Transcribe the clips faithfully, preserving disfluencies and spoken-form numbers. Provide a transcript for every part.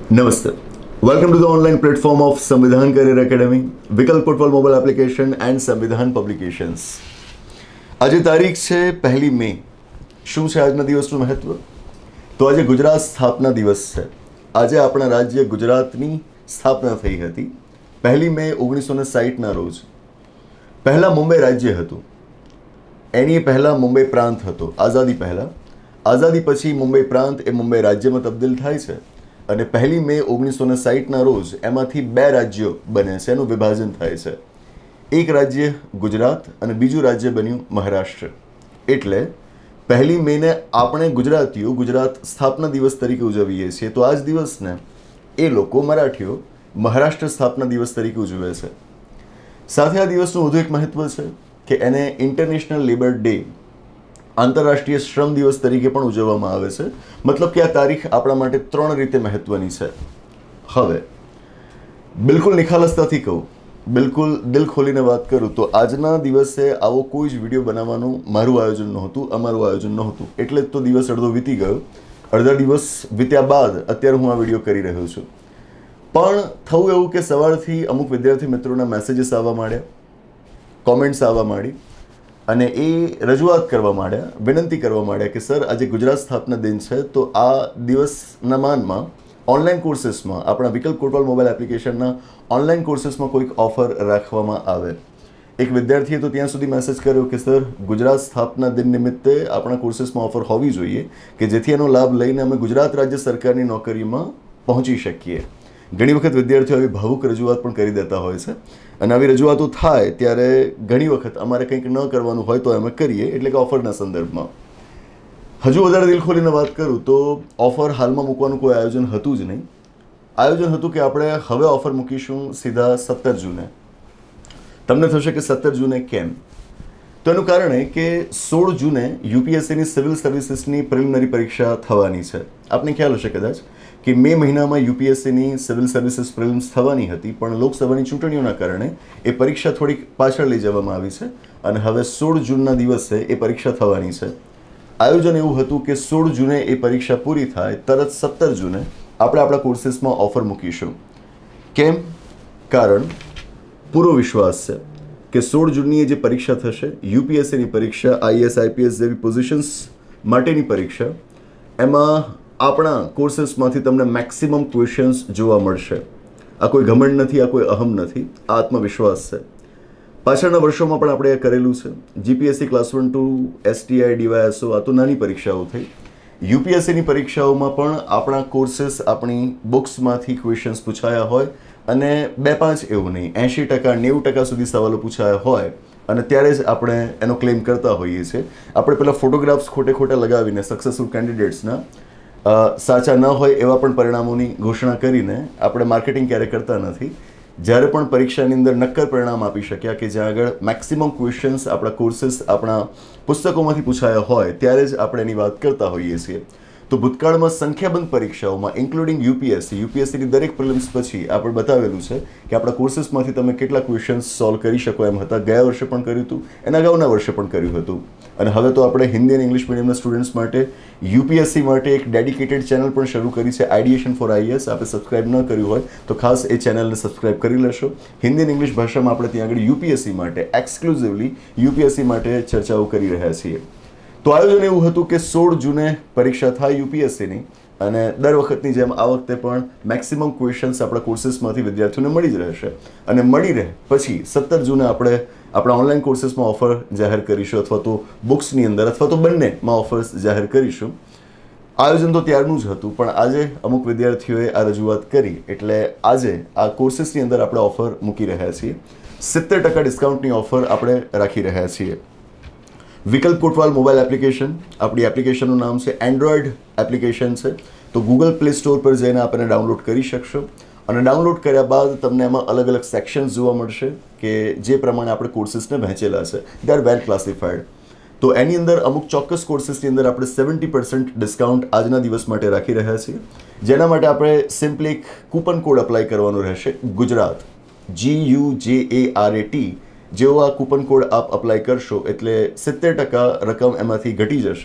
Namaste. Welcome to the online platform of Samvidhan Career Academy, Vikalp Kotwal mobile application and Samvidhan publications. આજે તારીખ છે પહેલી મે. શું છે આજના દિવસનું મહત્વ? તો આજે ગુજરાત સ્થાપના દિવસ છે. આજે આપણા રાજ્ય ગુજરાતની સ્થાપના થઈ હતી પહેલી મે ઓગણીસો ને સાઠના રોજ. પહેલાં મુંબઈ રાજ્ય હતું, એની પહેલાં મુંબઈ પ્રાંત હતો. આઝાદી પહેલાં, આઝાદી પછી મુંબઈ પ્રાંત એ મુંબઈ રાજ્યમાં તબદીલ થાય છે અને પહેલી મે ઓગણીસો ને સાઠના રોજ એમાંથી બે રાજ્યો બને છે, એનું વિભાજન થાય છે. એક રાજ્ય ગુજરાત અને બીજું રાજ્ય બન્યું મહારાષ્ટ્ર. એટલે પહેલી મેને આપણે ગુજરાતીઓ ગુજરાત સ્થાપના દિવસ તરીકે ઉજવીએ છીએ, તો આ જ દિવસને એ લોકો મરાઠીઓ મહારાષ્ટ્ર સ્થાપના દિવસ તરીકે ઉજવે છે. સાથે આ દિવસનું વધુ એક મહત્વ છે કે એને ઇન્ટરનેશનલ લેબર ડે, આંતરરાષ્ટ્રીય શ્રમ દિવસ તરીકે પણ ઉજવવામાં આવે છે. મતલબ કે આ તારીખ આપણા માટે ત્રણ રીતે મહત્વની છે. હવે બિલકુલ નિખાલસતાથી કહું, બિલકુલ દિલ ખોલીને વાત કરું તો આજના દિવસે આવો કોઈ જ વિડીયો બનાવવાનું મારું આયોજન નહોતું, અમારું આયોજન નહોતું. એટલે જ તો દિવસ અડધો વીતી ગયો. અડધા દિવસ વીત્યા બાદ અત્યારે હું આ વિડીયો કરી રહ્યો છું. પણ થયું એવું કે સવારથી અમુક વિદ્યાર્થી મિત્રોના મેસેજીસ આવવા માંડ્યા, કોમેન્ટ્સ આવવા માંડી અને એ રજૂઆત કરવા માંડ્યા, વિનંતી કરવા માંડ્યા કે સર આજે ગુજરાત સ્થાપના દિન છે, તો આ દિવસના માનમાં ઓનલાઈન કોર્સીસમાં આપણા વિકલ્પ કોટવાલ મોબાઈલ એપ્લિકેશનના ઓનલાઈન કોર્સીસમાં કોઈક ઓફર રાખવામાં આવે. એક વિદ્યાર્થીએ તો ત્યાં સુધી મેસેજ કર્યો કે સર ગુજરાત સ્થાપના દિન નિમિત્તે આપણા કોર્સીસમાં ઓફર હોવી જોઈએ કે જેથી એનો લાભ લઈને અમે ગુજરાત રાજ્ય સરકારની નોકરીમાં પહોંચી શકીએ. ઘણી વખત વિદ્યાર્થીઓ આવી ભાવુક રજૂઆત પણ કરી દેતા હોય છે અને આવી રજૂઆતો થાય ત્યારે ઘણી વખત અમારે કંઈક ન કરવાનું હોય તો અમે કરીએ, એટલે કે ઓફરના સંદર્ભમાં. હજુ વધારે દિલ ખોલીને વાત કરું તો ઓફર હાલમાં મૂકવાનું કોઈ આયોજન હતું જ નહીં. આયોજન હતું કે આપણે હવે ઓફર મૂકીશું સીધા સત્તર જૂને. તમને થશે કે સત્તર જૂને કેમ? તો એનું કારણ એ કે સોળ જૂને યુપીએસસીની સિવિલ સર્વિસીસની પ્રિલિમિનરી પરીક્ષા થવાની છે. આપને ખ્યાલ હશે કદાચ કે મે મહિનામાં યુપીએસસીની સિવિલ સર્વિસીસ પ્રિલિમ્સ થવાની હતી, પણ લોકસભાની ચૂંટણીઓના કારણે એ પરીક્ષા થોડીક પાછળ લઈ જવામાં આવી છે અને હવે સોળ જૂનના દિવસે એ પરીક્ષા થવાની છે. આયોજન એવું હતું કે સોળ જૂને એ પરીક્ષા પૂરી થાય તરત સત્તર જૂને આપણે આપણા કોર્સીસમાં ઓફર મૂકીશું. કેમ? કારણ પૂરો વિશ્વાસ છે કે સોળ જૂનની જે પરીક્ષા થશે, યુપીએસસીની પરીક્ષા, આઈએએસ આઈપીએસ જેવી પોઝિશન્સ માટેની પરીક્ષા, એમાં આપણા કોર્સીસમાંથી તમને મેક્સિમમ ક્વેશ્ચન્સ જોવા મળશે. આ કોઈ ઘમંડ નથી, આ કોઈ અહમ નથી, આ આત્મવિશ્વાસ છે. પાછળના વર્ષોમાં પણ આપણે એ કરેલું છે. GPSC class one two, STI, DYSO, આ તો નાની પરીક્ષાઓ થઈ. યુપીએસસીની પરીક્ષાઓમાં પણ આપણા કોર્સીસ, આપણી બુક્સમાંથી ક્વેશ્ચન્સ પૂછાયા હોય અને બે પાંચ એવું નહીં, એંશી ટકા નેવું ટકા સુધી સવાલો પૂછાયા હોય અને ત્યારે જ આપણે એનો ક્લેમ કરતા હોઈએ છીએ. આપણે પેલા ફોટોગ્રાફ્સ ખોટે ખોટા લગાવીને સક્સેસફુલ કેન્ડિડેટ્સના સાચા ન હોય એવા પણ પરિણામોની ઘોષણા કરીને આપણે માર્કેટિંગ ક્યારે કરતા નથી. જ્યારે પણ પરીક્ષાની અંદર નક્કર પરિણામ આપી શક્યા કે જ્યાં આગળ મેક્સિમમ ક્વેશ્ચન્સ આપણા કોર્સીસ, આપણા પુસ્તકોમાંથી પૂછાયા હોય ત્યારે જ આપણે એની વાત કરતા હોઈએ છીએ. તો ભૂતકાળમાં સંખ્યાબંધ પરીક્ષાઓમાં ઇન્ક્લુડિંગ યુપીએસસી, યુપીએસસીની દરેક પ્રિલિમ્સ પછી આપણે બતાવેલું છે કે આપણા કોર્સીસમાંથી તમે કેટલા ક્વેશ્ચન્સ સોલ્વ કરી શકો એમ હતા. ગયા વર્ષે પણ કર્યું હતું, એના અગાઉના વર્ષે પણ કર્યું હતું. અને હવે તો આપણે હિન્દી અને ઇંગ્લિશ મીડિયમના સ્ટુડન્ટ્સ માટે યુપીએસસી માટે એક ડેડિકેટેડ ચેનલ પણ શરૂ કરી છે, આઈડિએશન ફોર આઈએએસ. આપણે સબસ્ક્રાઇબ ન કર્યું હોય તો ખાસ એ ચેનલને સબસ્ક્રાઇબ કરી લેશો. હિન્દી અને ઇંગ્લિશ ભાષામાં આપણે ત્યાં આગળ યુપીએસસી માટે, એક્સક્લુઝિવલી યુપીએસસી માટે ચર્ચાઓ કરી રહ્યા છીએ. તો આયોજન એવું હતું કે સોળ જૂને પરીક્ષા થાય યુપીએસસીની અને દર વખતની જેમ આ વખતે પણ મેક્સિમમ ક્વેશ્ચન્સ આપણા કોર્સીસમાંથી વિદ્યાર્થીઓને મળી જ રહેશે. અને મળી રહે પછી સત્તર જૂને આપણે આપણા ઓનલાઈન કોર્સીસમાં ઓફર જાહેર કરીશું, અથવા તો બુક્સની અંદર અથવા તો બંનેમાં ઓફર્સ જાહેર કરીશું. આયોજન તો ત્યારનું જ હતું, પણ આજે અમુક વિદ્યાર્થીઓએ આ રજૂઆત કરી એટલે આજે આ કોર્સીસની અંદર આપણે ઓફર મૂકી રહ્યા છીએ. સિત્તેર ટકા ડિસ્કાઉન્ટની ઓફર આપણે રાખી રહ્યા છીએ. વિકલ્પ કોટવાલ મોબાઈલ એપ્લિકેશન, આપણી એપ્લિકેશનનું નામ છે, એન્ડ્રોઈડ એપ્લિકેશન છે. તો ગૂગલ પ્લે સ્ટોર પર જઈને આપ એને ડાઉનલોડ કરી શકશો અને ડાઉનલોડ કર્યા બાદ તમને એમાં અલગ અલગ સેક્શન્સ જોવા મળશે કે જે પ્રમાણે આપણે કોર્સીસને વહેંચેલા છે. They are well classified. તો એની અંદર અમુક ચોક્કસ કોર્સીસની અંદર આપણે સેવન્ટી પર્સન્ટ ડિસ્કાઉન્ટ આજના દિવસ માટે રાખી રહ્યા છીએ. જેના માટે આપણે સિમ્પલી એક કૂપન કોડ અપ્લાય કરવાનો રહેશે, ગુજરાત, જી U J A R A T. જેવો આ કૂપન કોડ આપ અપ્લાય કરશો એટલે સિત્તેર ટકા રકમ એમાંથી ઘટી જશે.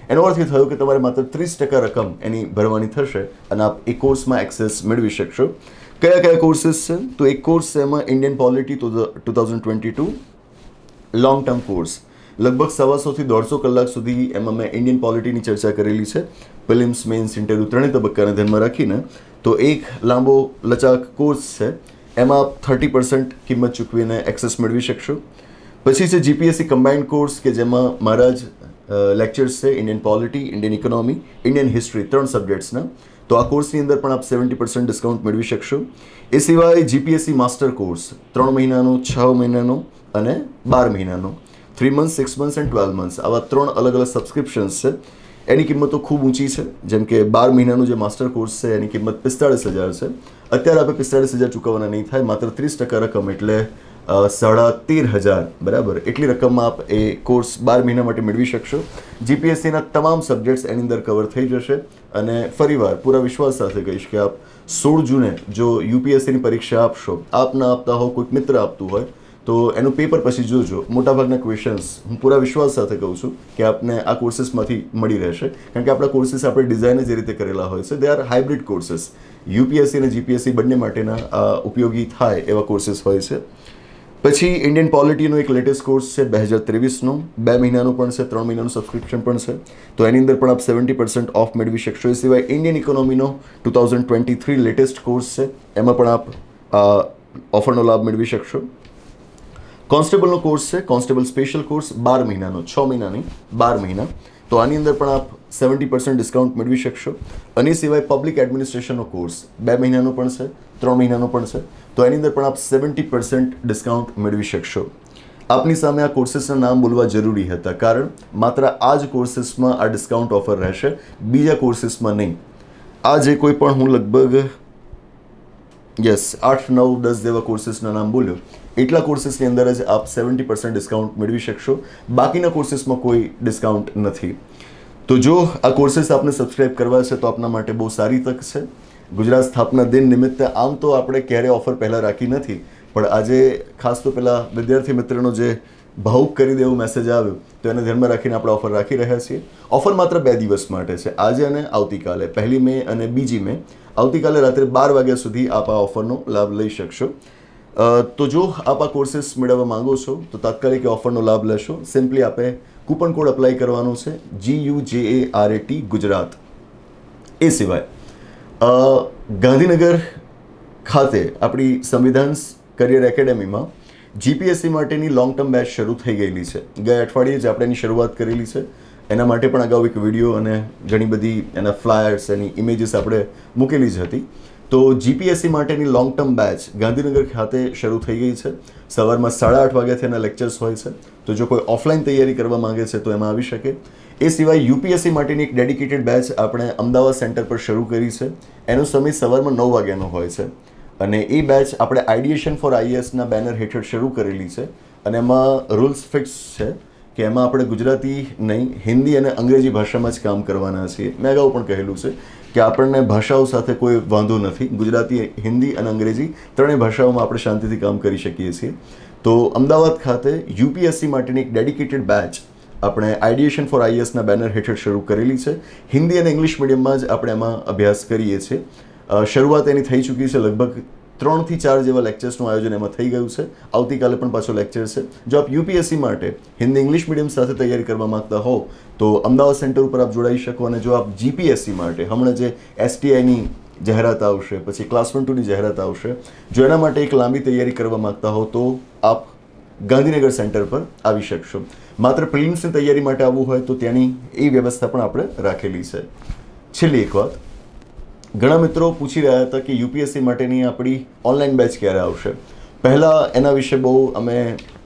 એનો અર્થ એ થયો કે તમારે માત્ર ત્રીસ ટકા રકમ એની ભરવાની થશે અને આપ એ કોર્સમાં એક્સેસ મેળવી શકશો. કયા કયા કોર્સીસ છે? તો એક કોર્સ છે એમાં Indian polity two two thousand twenty two long term course, લગભગ સવાસોથી દોઢસો કલાક સુધી એમાં મેં ઇન્ડિયન પોલિટીની ચર્ચા કરેલી છે, પ્રિલિમ્સ મેન્સ ઇન્ટરવ્યૂ ત્રણેય તબક્કાને ધ્યાનમાં રાખીને. તો એક લાંબો લચાક કોર્સ છે, એમાં આપ થર્ટી પર્સન્ટ કિંમત ચૂકવીને એક્સેસ મેળવી શકશો. પછી છે જીપીએસસી કમ્બાઇન્ડ કોર્સ કે જેમાં મારા જ લેક્ચર્સ છે Indian polity, Indian economy, Indian history, ત્રણ સબ્જેક્ટ્સના. તો આ કોર્સની અંદર પણ આપ સેવન્ટી પર્સન્ટ ડિસ્કાઉન્ટ મેળવી શકશો. એ સિવાય જીપીએસસી માસ્ટર કોર્સ ત્રણ મહિનાનો, છ મહિનાનો અને બાર મહિનાનો, three month, six months and twelve months, આવા ત્રણ અલગ અલગ સબસ્ક્રિપ્શન્સ છે. એની કિંમતો ખૂબ ઊંચી છે. જેમ કે બાર મહિનાનું જે માસ્ટર કોર્સ છે એની કિંમત પિસ્તાળીસ હજાર છે. અત્યારે આપણે પિસ્તાળીસ હજાર ચૂકવવાના નહીં થાય, માત્ર ત્રીસ ટકા રકમ એટલે સાડા તેર હજાર બરાબર એટલી રકમમાં આપ એ કોર્સ બાર મહિના માટે મેળવી શકશો. જીપીએસસીના તમામ સબ્જેક્ટ્સ એની અંદર કવર થઈ જશે. અને ફરીવાર પૂરા વિશ્વાસ સાથે કહીશ કે આપ સોળ જૂને જો યુપીએસસીની પરીક્ષા આપશો, આપ ના આપતા હો, કોઈક મિત્ર આપતું હોય, તો એનું પેપર પછી જોજો, મોટાભાગના ક્વેશ્ચન્સ હું પૂરા વિશ્વાસ સાથે કહું છું કે આપને આ કોર્સીસમાંથી મળી રહેશે. કારણ કે આપણા કોર્સીસ આપણે ડિઝાઇન જ એ રીતે કરેલા હોય છે. They are hybrid courses. UPSC અને જીપીએસસી બંને માટેના આ ઉપયોગી થાય એવા કોર્સીસ હોય છે. પછી ઇન્ડિયન પોલિટીનો એક લેટેસ્ટ કોર્સ છે બે હજાર ત્રેવીસનો, બે મહિનાનું પણ છે, ત્રણ મહિનાનું સબસ્ક્રિપ્શન પણ છે. તો એની અંદર પણ આપ સેવન્ટી પર્સન્ટ ઓફ મેળવી શકશો. એ સિવાય ઇન્ડિયન ઇકોનોમીનો two thousand twenty three latest course છે, એમાં પણ આપ આ ઓફરનો લાભ મેળવી શકશો. કોન્સ્ટેબલનો કોર્સ છે, કોન્સ્ટેબલ સ્પેશિયલ કોર્સ, બાર મહિનાનો, છ મહિનાની બાર મહિના. તો આની અંદર પણ આપ સેવન્ટી પર્સન્ટ ડિસ્કાઉન્ટ મેળવી શકશો. અને સિવાય પબ્લિક એડમિનિસ્ટ્રેશનનો કોર્સ બે મહિનાનો પણ છે, ત્રણ મહિનાનો પણ છે. તો એની અંદર પણ આપ સેવન્ટી પર્સન્ટ ડિસ્કાઉન્ટ મેળવી શકશો. આપની સામે આ કોર્સીસના નામ બોલવા જરૂરી હતા, કારણ માત્ર આ જ કોર્સીસમાં આ ડિસ્કાઉન્ટ ઓફર રહેશે, બીજા કોર્સીસમાં નહીં. આ જે કોઈ પણ હું લગભગ યસ આઠ નવ દસ જેવા કોર્સીસના નામ બોલ્યો, એટલા કોર્સીસની અંદર જ આપ સેવન્ટી પર્સન્ટ ડિસ્કાઉન્ટ મેળવી શકશો. બાકીના કોર્સીસમાં કોઈ ડિસ્કાઉન્ટ નથી. તો જો આ કોર્સીસ આપને સબસ્ક્રાઇબ કરવા છે તો આપના માટે બહુ સારી તક છે. ગુજરાત સ્થાપના દિન નિમિત્તે આમ તો આપણે ક્યારે ઓફર પહેલાં રાખી નથી, પણ આજે ખાસ તો પેલા વિદ્યાર્થી મિત્રનો જે ભાવુક કરી દેવો મેસેજ આવ્યો તો એને ધ્યાનમાં રાખીને આપણે ઓફર રાખી રહ્યા છીએ. ઓફર માત્ર બે દિવસ માટે છે, આજે અને આવતીકાલે, પહેલી મે અને બીજી મે. આવતીકાલે રાત્રે બાર વાગ્યા સુધી આપ આ ઓફરનો લાભ લઈ શકશો. તો જો આપ આ કોર્સીસ મેળવવા માંગો છો તો તાત્કાલિક ઓફરનો લાભ લેશો. સિમ્પલી આપે કૂપન કોડ અપ્લાય કરવાનો છે, G U J A R A T Gujarat. એ સિવાય ગાંધીનગર ખાતે આપણી સંવિધાન કરિયર એકેડેમીમાં જીપીએસસી માટેની લોંગ ટર્મ બેચ શરૂ થઈ ગયેલી છે. ગયા અઠવાડિયે જ આપણે એની શરૂઆત કરેલી છે. એના માટે પણ અગાઉ એક વિડીયો અને ઘણી બધી એના ફ્લાયર્સ, એની ઇમેજીસ આપણે મૂકેલી જ હતી. તો જીપીએસસી માટેની લોંગ ટર્મ બેચ ગાંધીનગર ખાતે શરૂ થઈ ગઈ છે. સવારમાં સાડા આઠ વાગ્યાથી એના લેક્ચર્સ હોય છે. તો જો કોઈ ઓફલાઈન તૈયારી કરવા માંગે છે તો એમાં આવી શકે. એ સિવાય યુપીએસસી માટેની એક ડેડિકેટેડ બેચ આપણે અમદાવાદ સેન્ટર પર શરૂ કરી છે. એનો સમય સવારમાં નવ વાગ્યાનો હોય છે. અને એ બેચ આપણે આઈડિએશન ફોર આઈએએસના બેનર હેઠળ શરૂ કરેલી છે. અને એમાં રૂલ્સ ફિક્સ છે કે એમાં આપણે ગુજરાતી નહીં, હિન્દી અને અંગ્રેજી ભાષામાં જ કામ કરવાના છીએ. મેં અગાઉ પણ કહેલું છે કે આપણને ભાષાઓ સાથે કોઈ વાંધો નથી. ગુજરાતી, હિન્દી અને અંગ્રેજી ત્રણેય ભાષાઓમાં આપણે શાંતિથી કામ કરી શકીએ છીએ. તો અમદાવાદ ખાતે યુપીએસસી માટેની એક ડેડિકેટેડ બેચ આપણે આઈડિએશન ફોર આઈએએસના બેનર હેઠળ શરૂ કરેલી છે. હિન્દી અને ઇંગ્લિશ મીડિયમમાં જ આપણે એમાં અભ્યાસ કરીએ છીએ. શરૂઆત એની થઈ ચૂકી છે. લગભગ ત્રણથી ચાર જેવા લેક્ચર્સનું આયોજન એમાં થઈ ગયું છે. આવતીકાલે પણ પાછો લેક્ચર છે. જો આપ યુપીએસસી માટે હિન્દી ઇંગ્લિશ મીડિયમ સાથે તૈયારી કરવા માંગતા હો તો અમદાવાદ સેન્ટર ઉપર આપ જોડાઈ શકો. અને જો આપ જીપીએસસી માટે હમણાં જે એસટીઆઈની જાહેરાત આવશે, પછી ક્લાસ વન ટુની જાહેરાત આવશે, જો એના માટે એક લાંબી તૈયારી કરવા માંગતા હો તો આપ ગાંધીનગર સેન્ટર પર આવી શકશો. માત્ર પ્રિલિમ્સની તૈયારી માટે આવવું હોય તો ત્યાંની એ વ્યવસ્થા પણ આપણે રાખેલી છે. છેલ્લી એક વાત, ઘણા મિત્રો પૂછી રહ્યા હતા કે યુપીએસસી માટેની આપણી ઓનલાઈન બેચ ક્યારે આવશે. પહેલાં એના વિશે બહુ અમે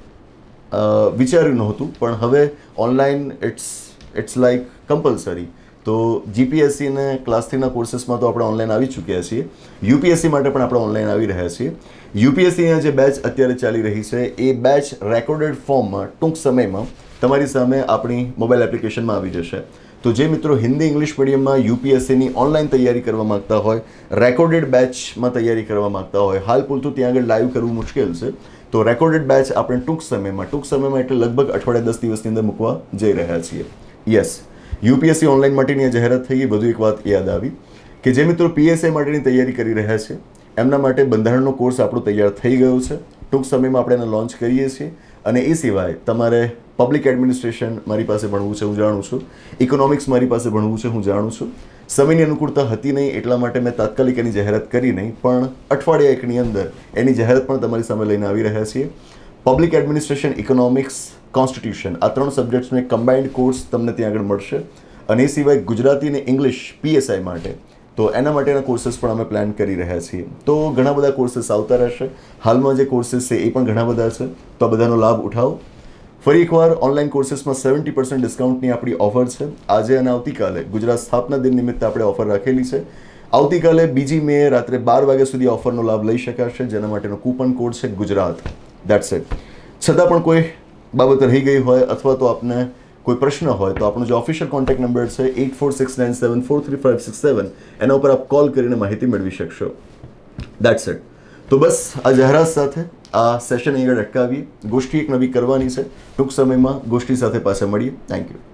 વિચાર્યું નહોતું, પણ હવે online it's it's like compulsory. તો જીપીએસસી અને ક્લાસ થ્રીના કોર્સીસમાં તો આપણે ઓનલાઈન આવી ચૂક્યા છીએ. યુપીએસસી માટે પણ આપણે ઓનલાઈન આવી રહ્યા છીએ. યુપીએસસીના જે બેચ અત્યારે ચાલી રહી છે એ બેચ રેકોર્ડેડ ફોર્મમાં ટૂંક સમયમાં તમારી સામે આપણી મોબાઈલ એપ્લિકેશનમાં આવી જશે. તો જે મિત્રો હિન્દી ઇંગ્લિશ મીડિયમમાં યુપીએસસીની ઓનલાઈન તૈયારી કરવા માગતા હોય, રેકોર્ડેડ બેચમાં તૈયારી કરવા માગતા હોય, હાલ પૂરતું ત્યાં આગળ લાઈવ કરવું મુશ્કેલ છે, તો રેકોર્ડેડ બેચ આપણે ટૂંક સમયમાં ટૂંક સમયમાં એટલે લગભગ અઠવાડિયા દસ દિવસની અંદર મૂકવા જઈ રહ્યા છીએ. યસ, યુપીએસસી ઓનલાઈન માટેની આ જાહેરાત થઈ. વધુ એક વાત યાદ આવી કે જે મિત્રો પીએસઆઈ માટેની તૈયારી કરી રહ્યા છે એમના માટે બંધારણનો કોર્સ આપણો તૈયાર થઈ ગયો છે. ટૂંક સમયમાં આપણે એને લોન્ચ કરીએ છીએ. અને એ સિવાય તમારે પબ્લિક એડમિનિસ્ટ્રેશન મારી પાસે ભણવું છે, હું જાણું છું. ઇકોનોમિક્સ મારી પાસે ભણવું છે, હું જાણું છું. સમયની અનુકૂળતા હતી નહીં એટલા માટે મેં તાત્કાલિક એની જાહેરાત કરી નહીં, પણ અઠવાડિયા એકની અંદર એની જાહેરાત પણ તમારી સામે લઈને આવી રહ્યા છીએ. પબ્લિક એડમિનિસ્ટ્રેશન, ઇકોનોમિક્સ, કોન્સ્ટિટ્યુશન આ ત્રણ સબ્જેક્ટ્સનો એક કમ્બાઇન્ડ કોર્સ તમને ત્યાં આગળ મળશે. અને એ સિવાય ગુજરાતી અને ઇંગ્લિશ પીએસઆઈ માટે તો એના માટેના કોર્सेस પણ અમે પ્લાન કરી રહ્યા છીએ. તો ઘણા બધા કોર્सेस આવતા રહેશે. હાલમાં જે કોર્सेस છે એ પણ ઘણા બધા છે, તો આ બધાનો લાભ ઉઠાવો. ફરી એકવાર ઓનલાઈન કોર્सेसમાં સેવન્ટી પર્સન્ટ ડિસ્કાઉન્ટની આપણી ઓફર છે. આજે અને આવતીકાલે ગુજરાત સ્થાપના દિન નિમિત્તે આપણે ઓફર રાખેલી છે. આવતીકાલે બીજી મે રાત્રે બાર વાગ્યા સુધી ઓફરનો લાભ લઈ શકાશે, જેના માટેનો કૂપન કોડ છે ગુજરાત. That's it. છતાં પણ કોઈ બાબત રહી ગઈ હોય અથવા તો આપને કોઈ પ્રશ્ન હોય તો આપણો જે ઓફિશિયલ કોન્ટેક્ટ નંબર છે eight four six nine seven four three five six seven એના ઉપર આપ કોલ કરીને માહિતી મેળવી શકશો. That's it. તો બસ આ જાહેરાત સાથે આ સેશન અહીં આગળ અટકાવીએ. ગોષ્ઠી એક નવી કરવાની છે. ટૂંક સમયમાં ગોષ્ઠી સાથે પાછા મળીએ. Thank you.